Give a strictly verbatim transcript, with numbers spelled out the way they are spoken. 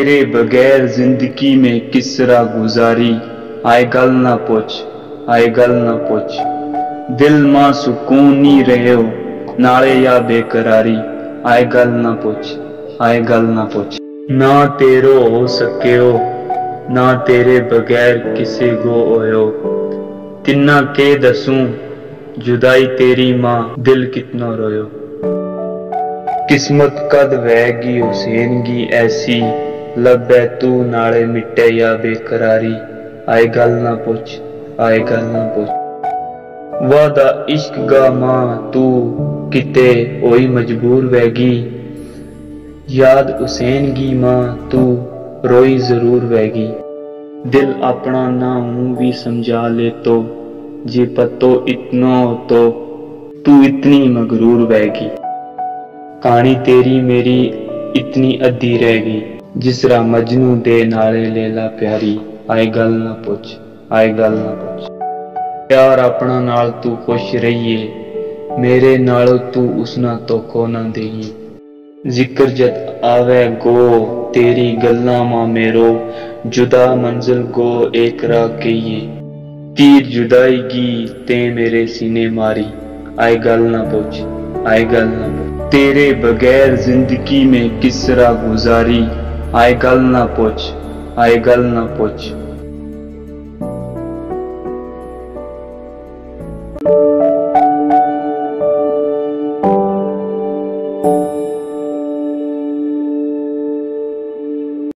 तेरे बगैर जिंदगी में किस तरह गुजारी, आए गल ना पूछ, आए गल ना पूछ। दिल मां सुकून नी रहो नाले या बेकरारी, आए गल ना पूछ, आए गल ना पूछ। ना तेरो हो सके हो ना तेरे बगैर किसे गो होयो, तिन्ना के दसूं जुदाई तेरी मां दिल कितना रोयो। किस्मत कद वैगी हुसैन गी ऐसी, लब्बे तू नाले मिटे या बेकरारी, आए गल ना पूछ, आए गल ना पूछ। वादा इश्क गा मां तू किते होई मजबूर वैगी, याद हुसैन गी मां तू रोई जरूर वैगी। दिल अपना ना मुंह भी समझा ले तो, जे पतो इतना हो तो तू इतनी मगरूर वैगी। कहानी तेरी मेरी इतनी अद्धी रहेगी, जिस रा मजनू दे नाले लैला प्यारी, आए गल ना पूछ, आए गल ना पूछ। प्यार अपना नाल तू खुश रहिए, मेरे नालों तू उसना तोखो ना देही। जिक्र जद आवे गो तेरी गल्ला मां मेरो, जुदा मंजिल गो एक राह कहिए। तीर जुदाई गी ते मेरे सीने मारी, आए गल ना पूछ, आए गल ना पूछ। तेरे बगैर जिंदगी में किस तरह गुजारी, आए गल ना पूछ, आए गल ना पूछ।